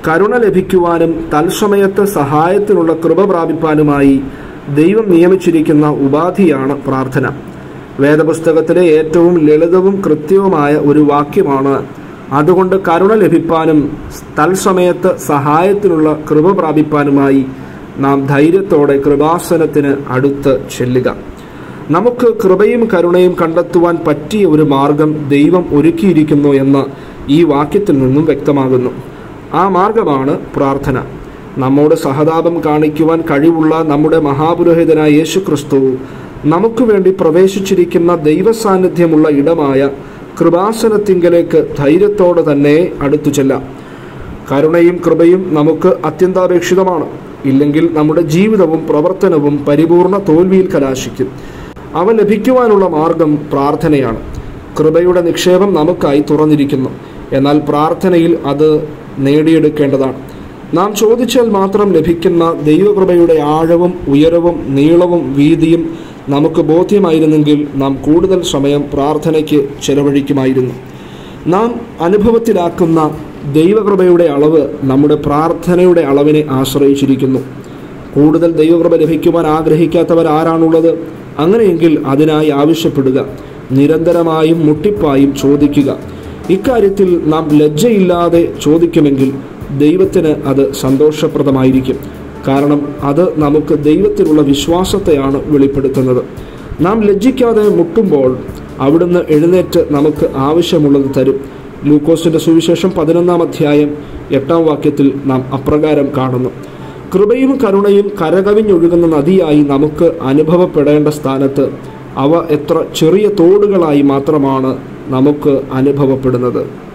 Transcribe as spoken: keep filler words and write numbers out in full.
കരുണ ലഭിക്കുവാനും തത്സമയത്ത് സഹായത്തിനുള്ള കൃപ പ്രാപിപ്പാനുമായി ദൈവം നിയമിച്ചിരിക്കുന്ന ഉപാധിയാണ് പ്രാർത്ഥന. വേദപുസ്തകത്തിലെ ഏറ്റവും ലളിതവും കൃത്യവുമായ ഒരു വാക്യമാണ്. അതുകൊണ്ട് കരുണ ലഭിപ്പാനും തത്സമയത്ത് സഹായത്തിനുള്ള കൃപ പ്രാപിപ്പാനുമായി നാം ധൈര്യത്തോടെ കൃപാസനത്തിന് അടുത്ത് ചെല്ലുക. നമുക്ക് കൃപയും കരുണയും കണ്ടെത്തുവാൻ പറ്റിയ ഒരു മാർഗം ദൈവം ഒരുക്കിയിരിക്കുന്നു എന്ന് ഈ വാക്യത്തിൽ നിന്നും വ്യക്തമാകുന്നു. ആ മാർഗമാണ് പ്രാർത്ഥന. നമ്മോട് സഹതാപം കാണിക്കുവാൻ കഴിവുള്ള നമ്മുടെ മഹാപുരോഹിതനായ യേശു ക്രിസ്തു നമുക്ക് വേണ്ടി പ്രവേശിച്ചിരിക്കുന്ന ദൈവസാന്നിധ്യമുള്ള ഇടമായ കൃപാസനത്തിങ്കലേക്ക് ധൈര്യത്തോടെ തന്നെ അടുത്തു ചെല്ലാം. കരുണയും കൃപയും നമുക്ക് അത്യന്താപേക്ഷിതമാണ്. ഇല്ലെങ്കിൽ നമ്മുടെ ജീവിതവും പ്രവർത്തനവും പരിപൂർണ തോൽവിയിൽ കലാശിക്കും. അവ ലഭിക്കുവാനുള്ള മാർഗം പ്രാർത്ഥനയാണ്. കൃപയുടെ നിക്ഷേപം നമുക്കായി തുറന്നിരിക്കുന്നു. എന്നാൽ പ്രാർത്ഥനയിൽ അത് നേടിയെടുക്കേണ്ടതാണ്. നാം ചോദിച്ചാൽ മാത്രം ലഭിക്കുന്ന ദൈവകൃപയുടെ ആഴവും ഉയരവും നീളവും വീതിയും നമുക്ക് ബോധ്യമായിരുന്നെങ്കിൽ നാം കൂടുതൽ സമയം പ്രാർത്ഥനയ്ക്ക് ചെലവഴിക്കുമായിരുന്നു. നാം അനുഭവത്തിലാക്കുന്ന ദൈവകൃപയുടെ അളവ് നമ്മുടെ പ്രാർത്ഥനയുടെ അളവിനെ ആശ്രയിച്ചിരിക്കുന്നു. കൂടുതൽ ദൈവകൃപ ലഭിക്കുവാൻ ആഗ്രഹിക്കാത്തവർ ആരാണുള്ളത്? അങ്ങനെയെങ്കിൽ അതിനായി ആവശ്യപ്പെടുക, നിരന്തരമായും മുട്ടിപ്പായും ചോദിക്കുക. ഇക്കാര്യത്തിൽ നാം ലജ്ജയില്ലാതെ ചോദിക്കുമെങ്കിൽ ദൈവത്തിന് അത് സന്തോഷപ്രദമായിരിക്കും. കാരണം അത് നമുക്ക് ദൈവത്തിലുള്ള വിശ്വാസത്തെയാണ് വെളിപ്പെടുത്തുന്നത്. നാം ലജ്ജിക്കാതെ മുട്ടുമ്പോൾ അവിടുന്ന് എഴുന്നേറ്റ് നമുക്ക് ആവശ്യമുള്ളത് തരും. ലൂക്കോസിന്റെ സുവിശേഷം പതിനൊന്നാം അധ്യായം എട്ടാം വാക്യത്തിൽ നാം അപ്രകാരം കാണുന്നു. കൃപയും കരുണയും കരകവിഞ്ഞൊഴുകുന്ന നദിയായി നമുക്ക് അനുഭവപ്പെടേണ്ട സ്ഥാനത്ത് അവ എത്ര ചെറിയ തോടുകളായി മാത്രമാണ് നമുക്ക് അനുഭവപ്പെടുന്നത്.